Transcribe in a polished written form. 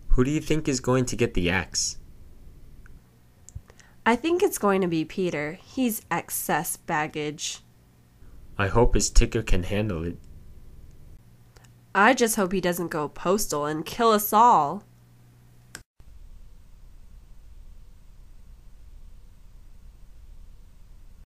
Who do you think is going to get the axe? I think it's going to be Peter. He's excess baggage. I hope his ticker can handle it. I just hope he doesn't go postal and kill us all.